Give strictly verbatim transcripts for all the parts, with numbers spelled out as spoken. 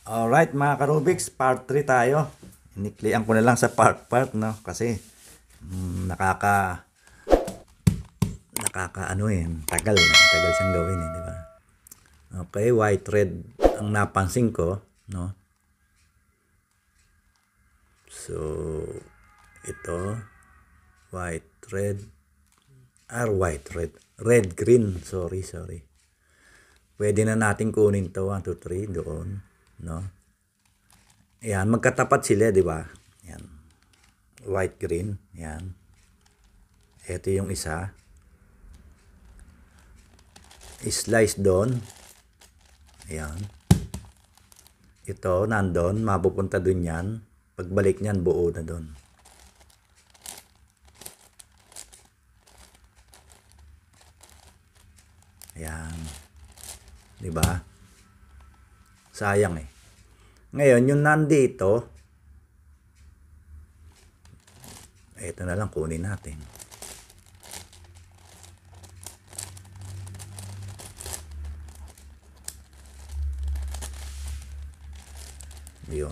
Alright mga karubiks, part three tayo. Iniklian ko na lang sa part part, no? Kasi mm, nakaka nakaka ano eh, tagal, tagal siyang gawin eh, di ba? Okay, white red ang napansin ko, no? So ito white red ah white red red green, sorry, sorry. Pwede na natin kunin to one, two, three doon, no? Yan, magkatapat sila, di ba? Yan. White, green. Yan. Ito yung isa. Slice doon. Yan. Ito, nandun. Mapupunta dun yan. Pagbalik niyan, buo na dun. Yan. Di ba? Sayang eh. Ngayon, yung nandito, ito na lang kunin natin. Yun.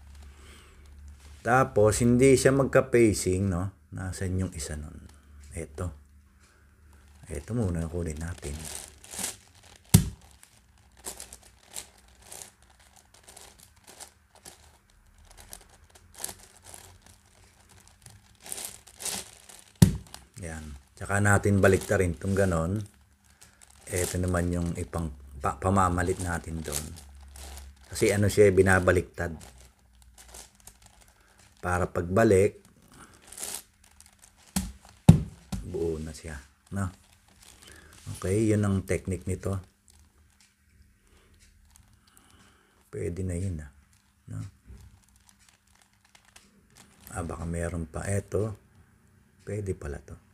Tapos, hindi siya magka-pacing, no? Nasaan yung isa nun? Ito. Ito muna kunin natin. Yan. Tsaka natin baliktarin itong ganon. Ito naman yung ipang pa, pamamalit natin doon. Kasi ano siya, binabaliktad. Para pagbalik, buo na siya. No? Okay, yun ang technique nito. Pwede na yun. Ah. No? Ah, baka meron pa. Ito, pwede pala to.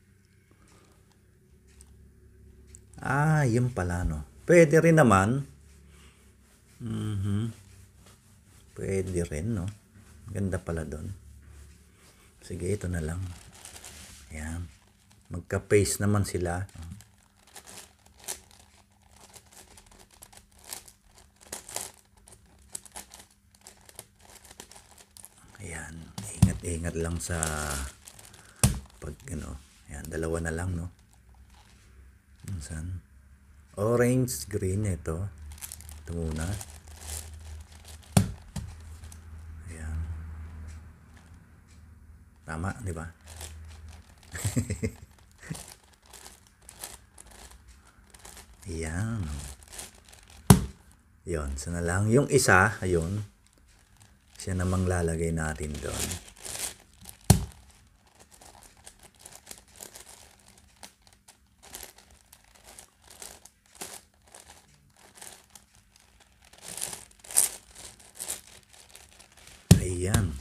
Ah, yun pala, no. Pwede rin naman. Mm-hmm. Pwede rin, no. Ganda pala doon. Sige, ito na lang. Ayan. Magka-paste naman sila. Ayan. Ingat-ingat lang sa pag, ano. Ayan, dalawa na lang, no. Saan? Orange, green, ito. Ito muna. Ayan. Tama, di ba? Ayan. Yun, sana lang. Yung isa, ayun. Siya namang lalagay natin doon. Ayan.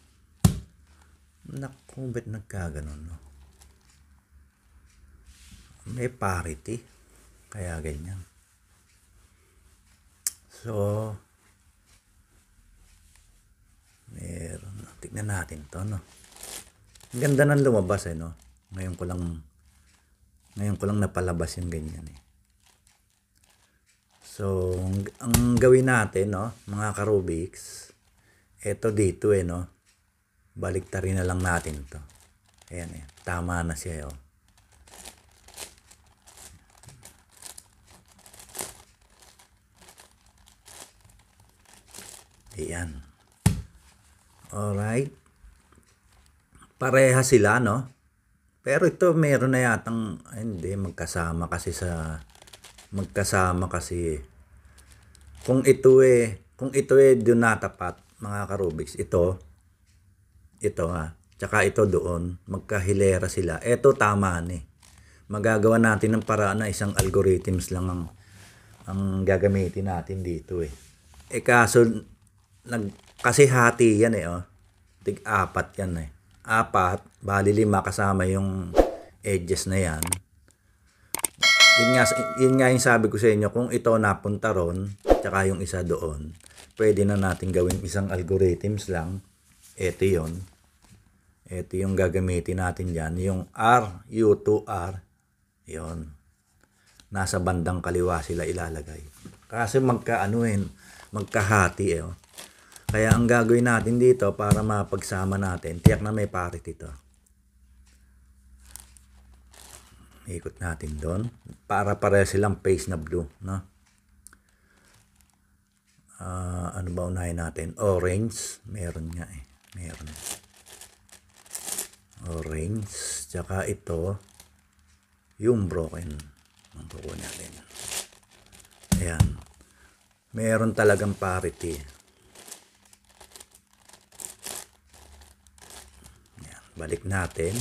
Naku, ba't nagkaganon, no? May parity. Kaya ganyan. So, meron. Tignan natin to, no? Ang ganda ng lumabas, eh, no? Ngayon ko lang, ngayon ko lang napalabas yung ganyan, eh. So, ang, ang gawin natin, no? Mga karubiks, eto dito eh, no? Baliktarin na lang natin to. Ayan eh. Tama na siya, oh. Ayan. Alright. Pareha sila, no? Pero ito, meron na yatang, ay, hindi, magkasama kasi sa, magkasama kasi, kung ito eh, kung ito eh, doon natapat, mga karubiks, ito, ito ha, tsaka ito doon, magkahilera sila. Ito tama ni. Magagawa natin ng paraan na isang algorithms lang ang, ang gagamitin natin dito eh. Eh kaso, nag, kasi hati yan eh, oh. Tig-apat yan eh. Apat, bali lima kasama yung edges na yan. Yun nga, yun nga yung sabi ko sa inyo, kung ito napunta ron, tsaka yung isa doon, pwede na natin gawin isang algorithms lang. Ito yun. Ito yung gagamitin natin dyan. Yung R, U to R. Yun. Nasa bandang kaliwa sila ilalagay. Kasi magka ano eh, magkahati eh. Oh. Kaya ang gagawin natin dito para mapagsama natin, tiyak na may parity to. Ikot natin doon para pareho silang face na blue, no? Uh, ano ba unahin natin? Orange, meron nga eh. Meron. Orange, tsaka ito yung broken. Ang kukuha natin. Ayan. Meron talagang parity. Ayan. Balik natin.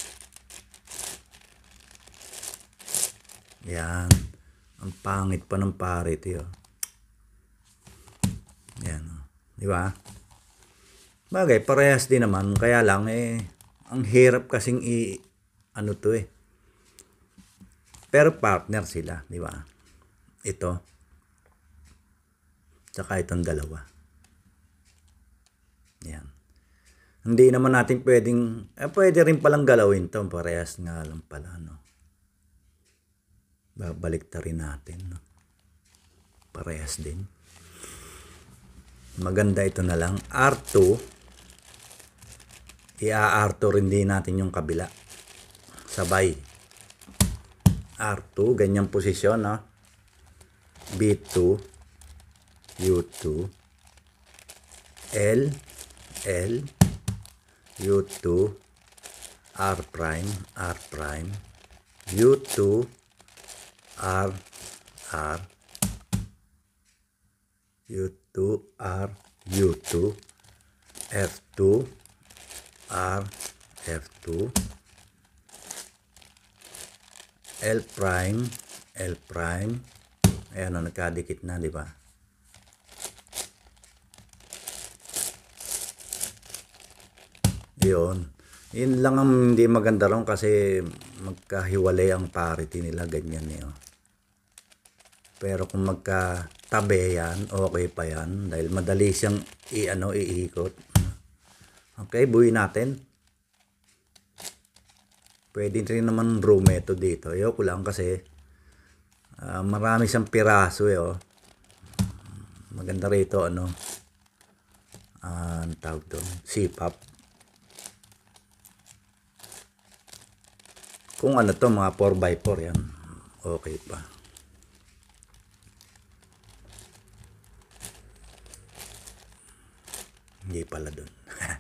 Yan. Ang pangit pa ng parity, oh. Yan, oh. Di ba? Bagay, parehas din naman. Kaya lang, eh, ang hirap kasing i, ano to eh. Pero partner sila, di ba? Ito. Tsaka itong dalawa. Yan. Hindi naman natin pwedeng, eh, pwede rin palang galawin to. Parehas nga lang pala, no? Babalik ta rin natin, no? Parehas din. Maganda ito na lang. R two. I-R two rin din natin yung kabila. Sabay. R two. Ganyang posisyon, no? B two. U two. L. L. U two. R prime. R prime. U two. R, R, U two, R, U two, F two, R, F two, L prime, L prime. Ayan o, nagkadikit na, di ba? Yun. Yun lang ang hindi maganda ron kasi magkahiwalay ang parity nila, ganyan eh. Oh. Pero kung magkatabi yan, okay pa yan. Dahil madali siyang i-ano, iikot. Okay, buuin natin. Pwede rin naman RUR'U method dito. Ayoko lang kasi uh, marami siyang piraso eh. Oh. Maganda rito, ano, uh, ang tawag doon, C P A P. Kung ano to, mga four by four yan. Okay pa. Hindi pala dun.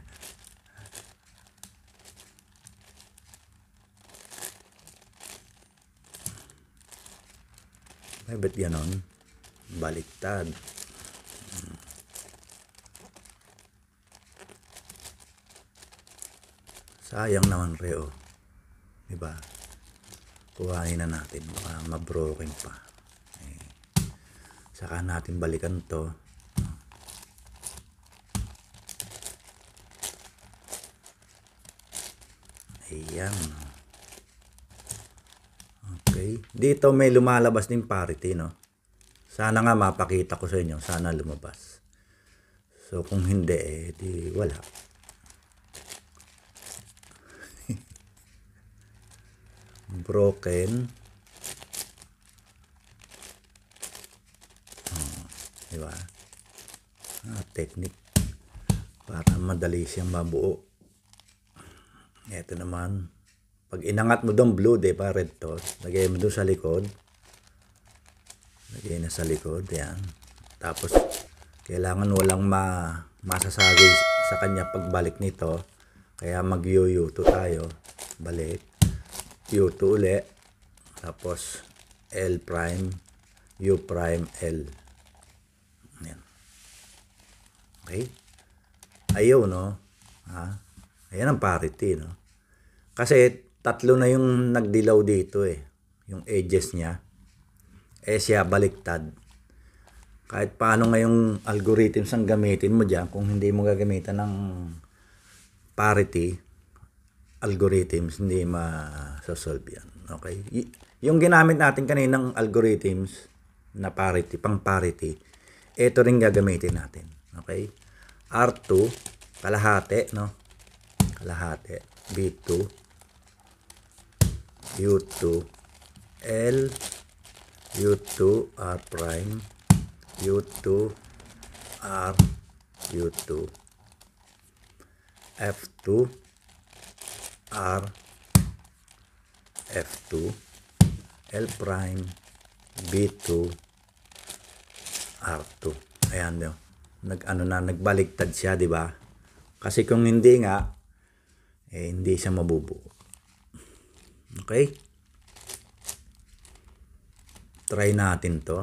Ay, ba't ganon? Baliktad. Sayang naman, Reo. Diba? Kuhanin na natin. Baka mabroken pa. Eh, saka natin balikan to. Ayan. Okay. Dito may lumalabas din parity, no? Sana nga mapakita ko sa inyo. Sana lumabas. So, kung hindi, eh, di wala. Broken. Oh, diba? Ah, technique. Para madali siyang mabuo. Ito naman. Pag inangat mo doon blue, diba? Red to. Lagay mo doon sa likod. Lagay na sa likod. Yan. Tapos, kailangan walang ma masasagay sa kanya pagbalik nito. Kaya mag-U U two tayo. Balik. U two uli. Tapos, L prime. U prime L. Yan. Okay? Ayaw, no? Ha? Ayan ang parity, no? Kasi tatlo na yung nagdilaw dito eh. Yung edges niya. Eh siya baliktad. Kahit paano ngayong algorithms ang gamitin mo dyan, kung hindi mo gagamitan ng parity algorithms, hindi ma-solve yan. Okay? Y- yung ginamit natin kaninang algorithms na parity, pang parity, ito rin gagamitin natin. Okay? R two, kalahati, no? Kalahati. B two, U two, L, U two, R prime, U two, R U two, F two, R, F two, L prime, B two, R two. Ayan yun. Nag, ano na, nagbaligtad siya, di ba? Kasi kung hindi nga, eh, hindi siya mabubuo. Okay? Try natin to.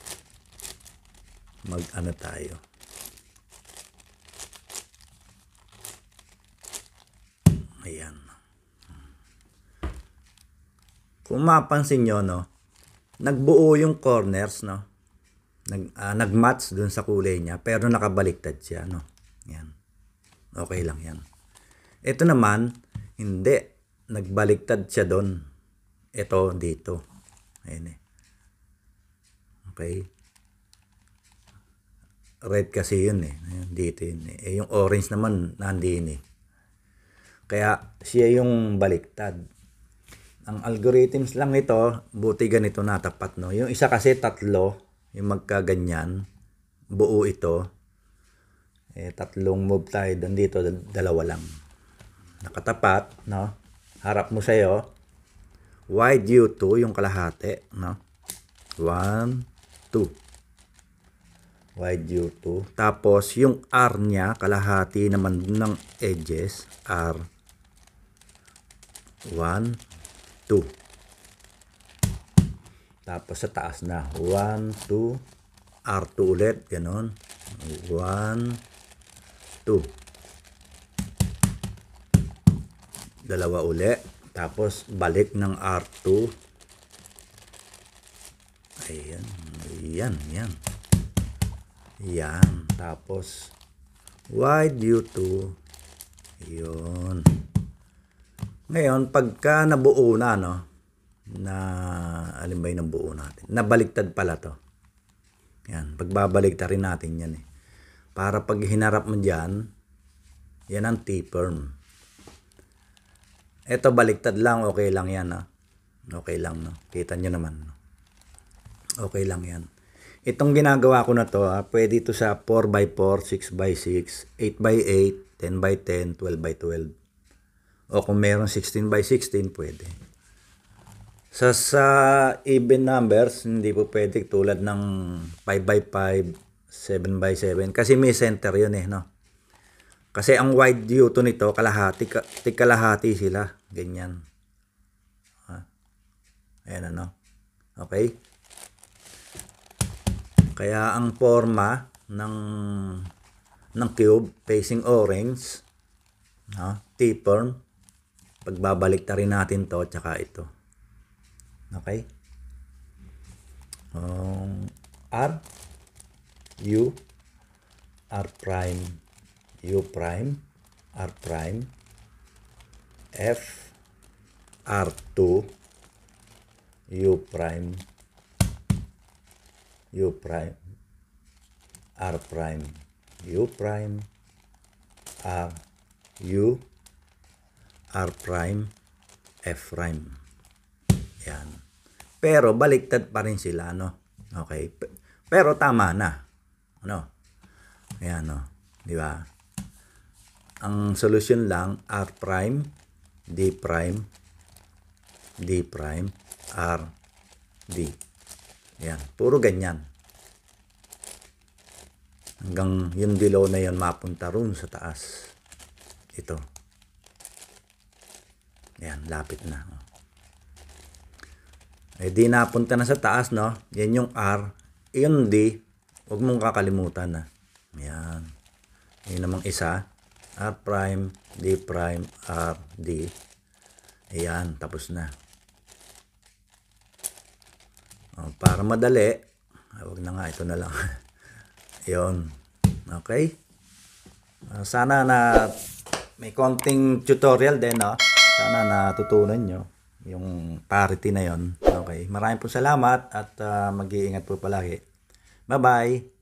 Mag-ano tayo. Ayan. Kung mapansin nyo, no, nagbuo yung corners, no? Nag, uh, nag-match dun sa kulay niya, pero nakabaliktad siya, no? Yan. Okay lang yan. Ito naman, hindi. Nagbaliktad siya dun. Ito, dito. Ayan eh. Okay. Red kasi yun eh. Ayan, dito yun eh. Eh, yung orange naman, nandiyan eh. Kaya, siya yung baliktad. Ang algorithms lang nito, buti ganito natapat, no? Yung isa kasi tatlo, yung magkaganyan, buo ito. Eh, tatlong move tayo doon dito, dalawa lang. Nakatapat, no? Harap mo sa'yo. Wide U two, yung kalahati, no? one, two. Wide U two. Tapos, yung R niya, kalahati naman ng edges, R. one, two. Tapos sa taas na, one, two, R two ulit, ganon. one, two. Dalawa ulit. Tapos balik ng R two. Ayan, ayan, yan. Yan. Tapos wide U two. Yun. Ngayon, pagka nabuo na, no, na, alin ba yung nabuo natin? Nabaliktad pala to. Yan, pagbabaliktad rin natin yan eh. Para pag hinarap mo dyan, yan ang Tperm. Ito baliktad lang, okay lang yan, no? Okay lang, no? Kita nyo naman, no? Okay lang yan. Itong ginagawa ko na to, ha, pwede ito sa four by four, six by six, eight by eight, ten by ten, twelve by twelve. O kung meron sixteen by sixteen, pwede. Sa, sa even numbers, hindi po pwede tulad ng five by five, seven by seven. Kasi may center yun eh, no? Kasi ang wide U two nito, kalahati, kalahati sila. Ganyan. Ha? Ayan ano. Okay? Kaya ang forma ng, ng cube, facing orange, no? Tperm, pagbabalik ta rin natin to, tsaka ito. Okay? Um, R, U, R prime, U prime, R prime, F, R two, U prime, U prime, R prime, U prime, R, U, R prime, F prime. Yan. Pero baliktad pa rin sila, no? Okay. Pero tama na. Ano? Ayan, no? Di ba? Ang solusyon lang, R prime, D prime, D prime, R, D. Yan. Puro ganyan. Hanggang yung below na yun mapunta rin sa taas. Ito. Yan. Lapit na. Eh di napunta na sa taas, no? Yan yung R. Yung D, huwag mong kakalimutan na. Yan. Yan namang isa. R prime, D prime, R, D. Ayan, tapos na. O, para madali, huwag na nga, ito na lang. Yun. Okay? Uh, sana na may konting tutorial din, no? Sana natutunan nyo yung parity na yon. Okay. Maraming po salamat at uh, mag-iingat po palagi. Bye-bye!